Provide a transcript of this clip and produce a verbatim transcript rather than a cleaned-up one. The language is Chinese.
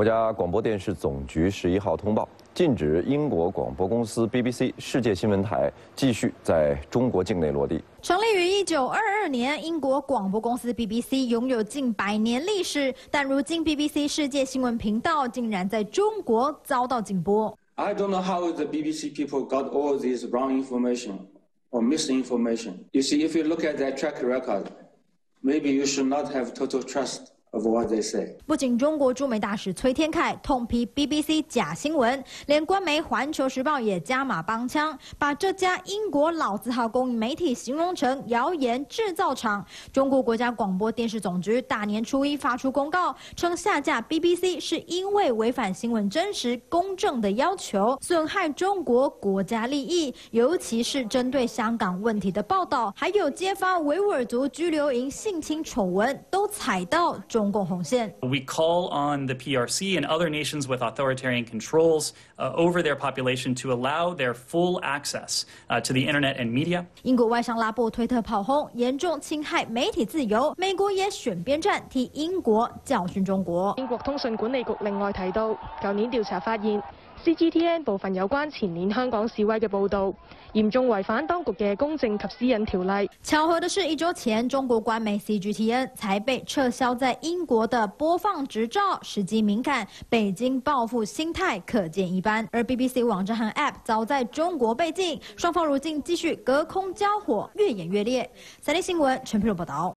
国家广播电视总局十一号通报，禁止英国广播公司 B B C 世界新闻台继续在中国境内落地。 成立于一九二二年，英国广播公司 B B C 拥有近百年历史，但如今 B B C 世界新闻频道竟然在中国遭到禁播。 I don't know how the B B C people got all this wrong information or misinformation. You see, if you look at their track record, maybe you should not have total trust of what they say. 不仅中国驻美大使崔天凯痛批 B B C 假新闻，连官媒《环球时报》也加码帮腔，把这家英国老字号公营媒体形容成谣言制造厂。中国国家广播电视总局大年初一发出公告，称下架 B B C 是因为违反新闻真实公正的要求，损害中国国家利益，尤其是针对香港问题的报道，还有揭发维吾尔族拘留营性侵丑闻，都踩到中。 中共红线。 We call on the P R C and other nations with authoritarian controls uh, over their population to allow their full access uh, to the internet and media. 英国外相拉布推特炮轰，严重侵害媒体自由。美国也选边站，替英国教训中国。 英國通訊管理局另外提到，舊年調查發現 C G T N 部分有關前年香港示威嘅報導，嚴重違反當局嘅公正及私隱條例。 巧合的是，一周前，中國官媒 C G T N 才被撤銷在英國的播放執照，時機敏感，北京報復心態可見一斑。而 B B C 網站和 App 早在中國被禁，雙方如今繼續隔空交火，越演越烈。三立新聞陳佩茹報道。